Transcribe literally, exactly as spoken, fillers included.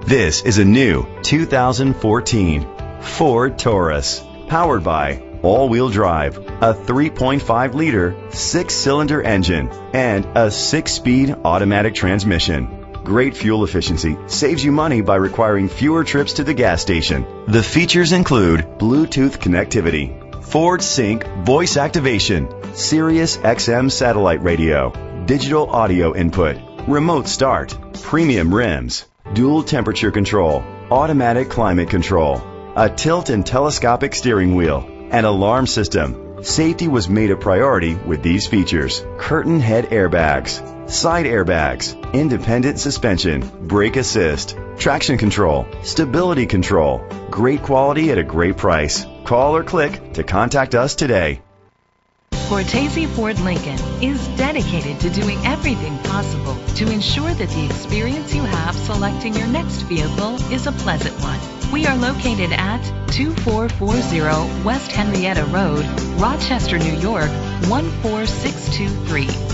This is a new two thousand fourteen Ford Taurus, powered by all-wheel drive, a three point five liter six-cylinder engine, and a six-speed automatic transmission. Great fuel efficiency saves you money by requiring fewer trips to the gas station. The features include Bluetooth connectivity, Ford Sync voice activation, Sirius X M satellite radio, digital audio input, remote start, premium rims, dual temperature control, automatic climate control, a tilt and telescopic steering wheel, and alarm system. Safety was made a priority with these features: curtain head airbags, side airbags, independent suspension, brake assist, traction control, stability control. Great quality at a great price. Call or click to contact us today. Cortese Ford Lincoln is dedicated to doing everything possible to ensure that the experience you have selecting your next vehicle is a pleasant one. We are located at two four four zero West Henrietta Road, Rochester, New York, one four six two three.